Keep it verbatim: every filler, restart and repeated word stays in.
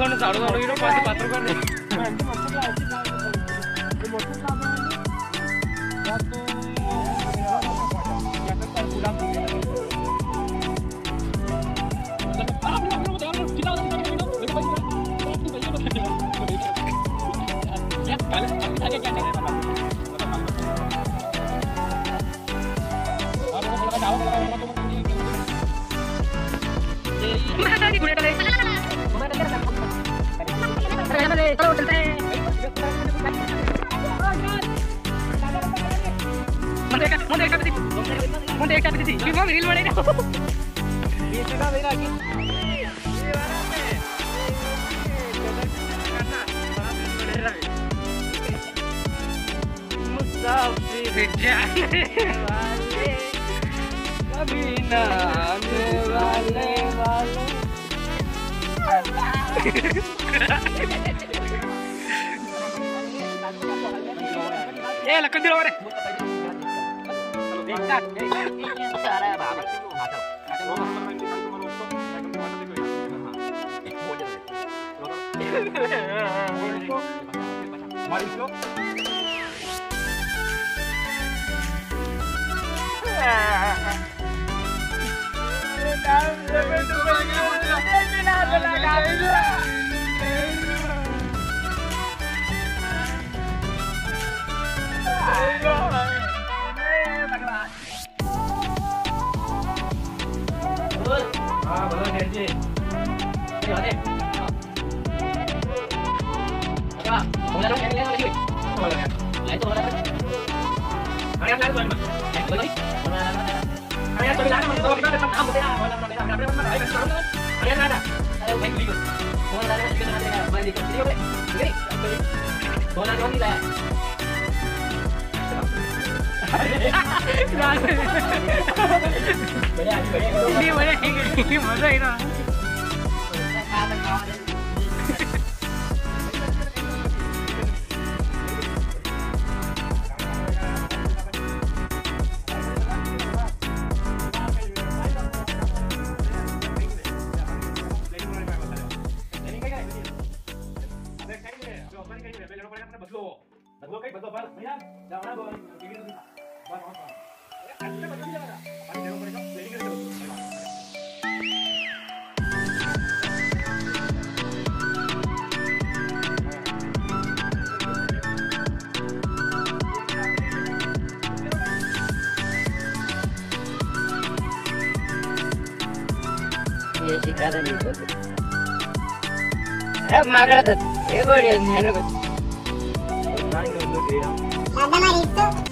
kan saru-saru itu pasti patro kan. Nanti masuk lagi di motor lama ini. Satu ya kan pulang dulu. Musafir जाने वाले कभी ना आने वाले वाले ये लकड़ दिलो रे देखता ये सारा बाबा की हाथ मारियो हाँ बोलो डेढ़ जी ये होते क्या बोला लोग क्या लगी बोला क्या लाइन तो बोला अरे यार बोल मत बोलो अरे यार तो लाना मत तो kita tetap ambil ya bola bola kita berapa mana ayo sekarang kan ayo nada ayo main video bola dari kita nanti main di video boleh oke bola dari lah ini boleh ini masa ini बदलो कहीं बदलो पर भैया जाओ ना बोल TV तो बात बात बात अच्छे बदल जाएगा अपन देखो पड़ेगा प्लेनिंग करके दो ये शिकायत नहीं होती अब मागड़ा तो ये बोलिए नहीं ना Ada Marito.